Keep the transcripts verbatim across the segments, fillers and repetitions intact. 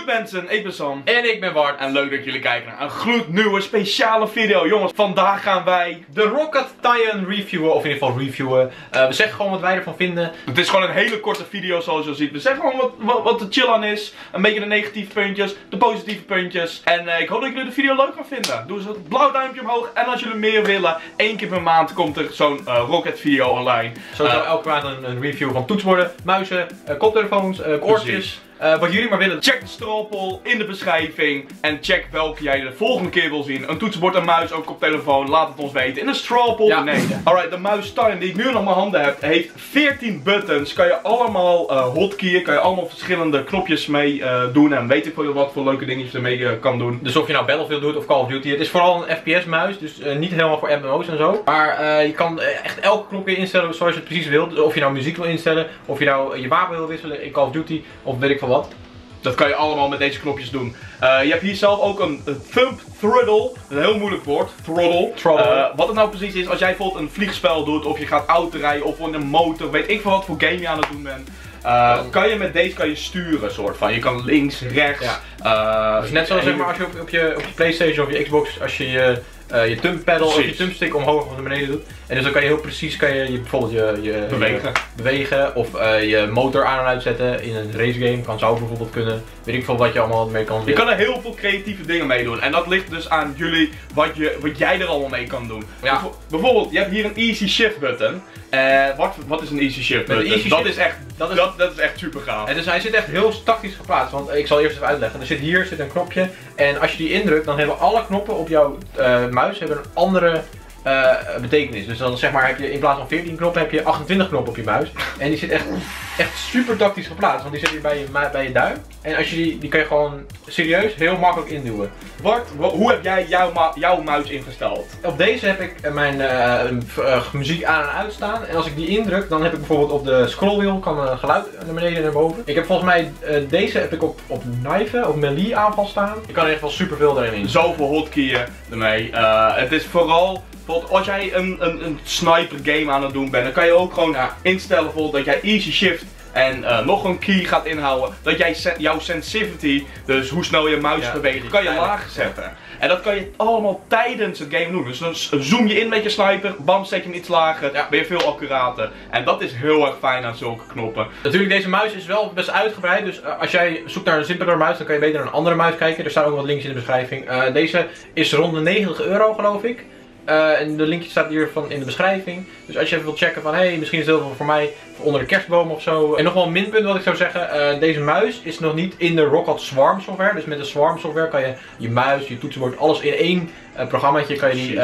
Goed mensen, ik ben Sam. En ik ben Bart. En leuk dat jullie kijken naar een gloednieuwe speciale video. Jongens, vandaag gaan wij de Rocket Titan reviewen, of in ieder geval reviewen. Uh, we zeggen gewoon wat wij ervan vinden. Het is gewoon een hele korte video zoals je al ziet. We zeggen gewoon wat, wat, wat de chill aan is. Een beetje de negatieve puntjes, de positieve puntjes. En uh, ik hoop dat jullie de video leuk gaan vinden. Doe eens een blauw duimpje omhoog. En als jullie meer willen, één keer per maand komt er zo'n uh, Rocket video online. Zo uh, elke maand een, een review van toetsenborden, muizen, uh, koptelefoons, uh, oortjes. Uh, wat jullie maar willen. Check de stroopel in de beschrijving. En check welke jij de volgende keer wil zien. Een toetsenbord, een muis, ook op telefoon. Laat het ons weten. In de stroopel ja. beneden. Alright, de muis Titan die ik nu nog in mijn handen heb, heeft veertien buttons. Kan je allemaal uh, hotkeyen. Kan je allemaal verschillende knopjes mee uh, doen. En weet ik veel wat voor leuke dingetjes ermee uh, kan doen. Dus of je nou Battlefield doet of Call of Duty. Het is vooral een F P S muis. Dus uh, niet helemaal voor M M O's en zo. Maar uh, je kan uh, echt elke knopje instellen zoals je het precies wilt. Dus of je nou muziek wil instellen. Of je nou je wapen wil wisselen in Call of Duty. Of weet ik veel wat. Dat kan je allemaal met deze knopjes doen. Uh, je hebt hier zelf ook een, een thumb throttle. Een heel moeilijk woord. Throttle. Throttle. Uh, wat het nou precies is, als jij bijvoorbeeld een vliegspel doet of je gaat autorijden of een motor, weet ik veel wat voor game je aan het doen bent. Uh, kan je met deze kan je sturen, soort van. Je kan links, rechts. Ja. Uh, dus net zoals zeg maar, als je op, op, je, op je PlayStation of je Xbox, als je je, uh, je thumb paddle of je thumbstick omhoog of naar beneden doet. En dus dan kan je heel precies kan je, je bijvoorbeeld je, je bewegen. Je, bewegen of uh, je motor aan en uitzetten in een racegame. Kan zo bijvoorbeeld kunnen. Weet ik veel wat je allemaal mee kan doen. Je kan er heel veel creatieve dingen mee doen. En dat ligt dus aan jullie wat, je, wat jij er allemaal mee kan doen. Ja. Bijvoorbeeld, je hebt hier een easy shift button. Uh, wat, wat is een easy shift button? Easy dat, shift, is echt, dat, is, dat, dat is echt super gaaf. En dus hij zit echt heel tactisch geplaatst. Want ik zal eerst even uitleggen. Er zit hier zit een knopje. En als je die indrukt, dan hebben alle knoppen op jouw uh, muis hebben een andere uh, betekenis. Dus dan zeg maar heb je in plaats van veertien knoppen heb je achtentwintig knoppen op je muis. En die zit echt, echt super tactisch geplaatst. Want die zit hier bij je, bij je duim. En als je die, die kan je gewoon serieus heel makkelijk induwen. Bart, hoe heb jij jouw, jouw muis ingesteld? Op deze heb ik mijn uh, uh, muziek aan en uit staan. En als ik die indruk, dan heb ik bijvoorbeeld op de scrollwheel kan een geluid naar beneden en naar boven. Ik heb volgens mij uh, deze heb ik op, op kniven, op melee aanval staan. Je kan er echt wel super veel erin in. Zoveel hotkeyen ermee. Uh, het is vooral, als jij een, een, een sniper game aan het doen bent, dan kan je ook gewoon ja. instellen bijvoorbeeld dat jij easy shift en uh, nog een key gaat inhouden, dat jij sen jouw sensitivity, dus hoe snel je muis ja, beweegt, kan je lager zetten. Ja. En dat kan je allemaal tijdens het game doen. Dus dan zoom je in met je sniper, bam, zet je hem iets lager, ja. ben je veel accurater. En dat is heel erg fijn aan zulke knoppen. Natuurlijk, deze muis is wel best uitgebreid, dus uh, als jij zoekt naar een simpeler muis, dan kan je beter naar een andere muis kijken. Er staan ook wat links in de beschrijving. Uh, deze is rond de negentig euro geloof ik. Uh, en de linkje staat hier van in de beschrijving. Dus als je even wilt checken van hé, hey, misschien is het heel veel voor mij onder de kerstboom of zo. En nog wel een minpunt wat ik zou zeggen. Uh, deze muis is nog niet in de Rocket Swarm software. Dus met de Swarm software kan je je muis, je toetsenbord, alles in één uh, programmaatje kan je die, uh,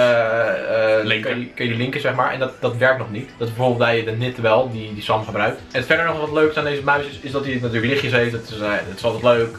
uh, linken. Kan je, kan je die linken zeg maar. En dat, dat werkt nog niet. Dat is bijvoorbeeld bij de N I T wel, die, die Sam gebruikt. En verder nog wat leuks aan deze muis is, is dat hij natuurlijk lichtjes heeft. Dat is, uh, dat is altijd leuk.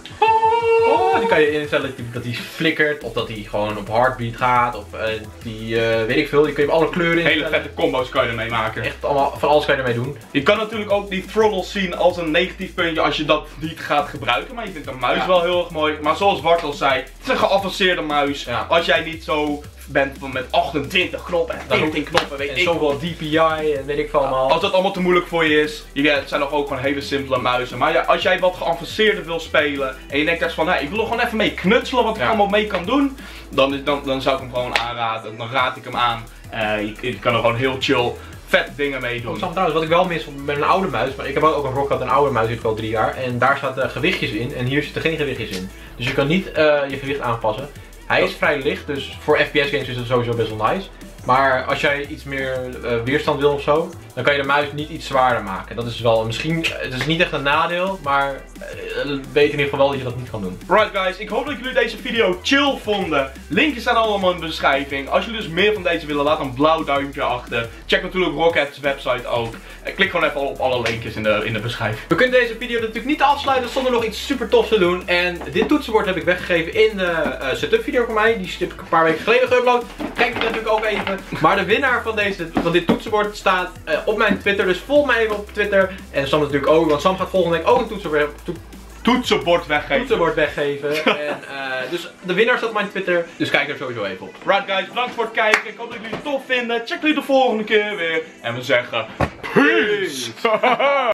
Oh, die kan je instellen dat hij flikkert, of dat hij gewoon op heartbeat gaat, of uh, die, uh, weet ik veel, die kun je alle kleuren instellen. Hele vette combo's kan je ermee maken. Echt allemaal, van alles kan je ermee doen. Je kan natuurlijk ook die throttle zien als een negatief puntje als je dat niet gaat gebruiken, maar je vindt de muis ja. wel heel erg mooi. Maar zoals Bart al zei, het is een geavanceerde muis. Ja. Als jij niet zo bent van met achtentwintig knoppen en veertien knoppen, weet en ik zoveel D P I en weet ik veel allemaal. Ja, als dat allemaal te moeilijk voor je is, ja, het zijn nog ook gewoon hele simpele muizen. Maar ja, als jij wat geavanceerder wil spelen en je denkt echt van, hey, ik wil er gewoon even mee knutselen wat ik ja. allemaal mee kan doen, dan, dan, dan zou ik hem gewoon aanraden. Dan raad ik hem aan. Uh, je, je kan er gewoon heel chill vet dingen mee doen. Oh, trouwens, wat ik wel mis met een oude muis, maar ik heb ook een Rocket, een oude muis, die heeft al drie jaar. En daar zaten uh, gewichtjes in en hier zitten geen gewichtjes in. Dus je kan niet uh, je gewicht aanpassen. Hij is vrij licht, dus voor F P S games is het sowieso best wel nice. Maar als jij iets meer uh, weerstand wil of zo, dan kan je de muis niet iets zwaarder maken. Dat is wel misschien, het is niet echt een nadeel, maar uh, weet in ieder geval wel dat je dat niet kan doen. Right guys, ik hoop dat jullie deze video chill vonden. Linkjes staan allemaal in de beschrijving. Als jullie dus meer van deze willen, laat een blauw duimpje achter. Check natuurlijk Rocket's website ook. En klik gewoon even op alle linkjes in de, in de beschrijving. We kunnen deze video natuurlijk niet afsluiten zonder nog iets super tofs te doen. En dit toetsenbord heb ik weggegeven in de uh, setup video van mij. Die heb ik een paar weken geleden geüpload. Kijk die natuurlijk ook even. Maar de winnaar van, deze, van dit toetsenbord staat uh, op mijn Twitter. Dus volg mij even op Twitter. En Sam natuurlijk ook, want Sam gaat volgende week ook een toetsenbord, to toetsenbord weggeven. Toetsenbord weggeven. en, uh, dus de winnaar staat op mijn Twitter. Dus kijk er sowieso even op. Right guys, bedankt voor het kijken. Ik hoop dat jullie het tof vinden. Check jullie de volgende keer weer. En we zeggen peace.